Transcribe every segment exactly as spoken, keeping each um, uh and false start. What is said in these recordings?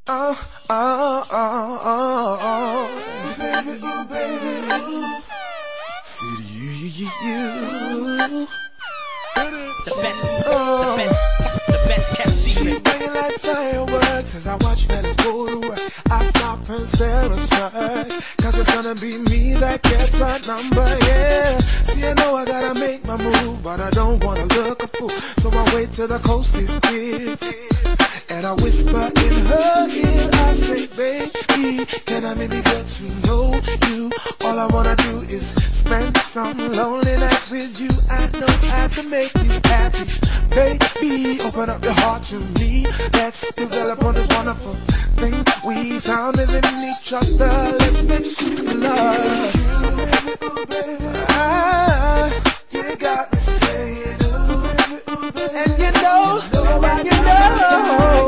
Oh, oh, oh, oh, oh. Baby, ooh, baby, ooh. See you, you, you, you. The best, the best, the best kept secret. She's bringing like fireworks as I watch fellas go to work. I stop and stare aside, cause it's gonna be me that gets her number, yeah. See, I know I gotta make my move, but I don't wanna look a fool, so I wait till the coast is clear. And I whisper in her ear, I say, baby, can I maybe get to know you? All I wanna do is spend some lonely nights with you. I know I can make you happy. Baby, open up your heart to me. Let's develop on this wonderful thing we found within each other. Let's make sweet love. Ooh, baby, ah, you got me saying, ooh, ooh, baby, and you know, and you know.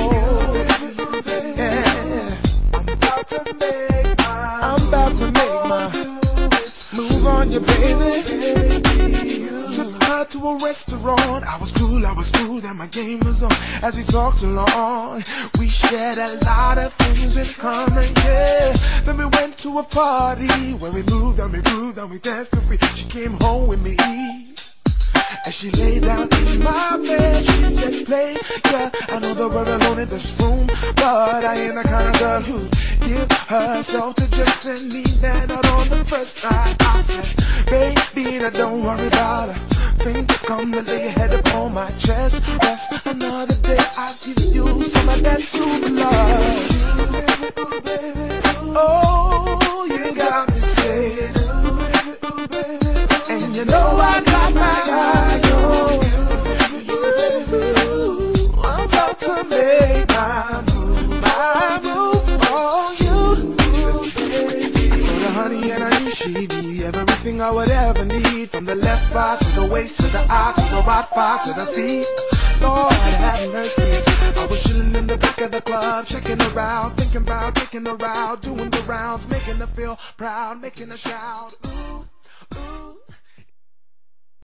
You, baby. Took her to a restaurant. I was cool, I was smooth, and my game was on. As we talked along, we shared a lot of things in common, yeah. Then we went to a party where we moved and we grooved and we danced till free. She came home with me. As she lay down in my bed, she said, play, yeah. I know that we're alone in this room, but I ain't the kind of girl who give herself to just send me that out on the first night. I said, baby, now don't worry about her. Think, come and lay your head upon my chest. Rest another day, I'll give you some of that super love. Ooh, baby, oh, you got me saying, ooh, baby, and you know I got my eye on you. I'm about to make my move, my move on you. So the honey and I knew she'd be everything I would ever need. From the left eye to the waist to the eyes to the right thigh to the feet. Lord have mercy. I was chilling in the back of the club, checking her out, thinking about taking her out, doing the rounds, making her feel proud, making her shout. Ooh.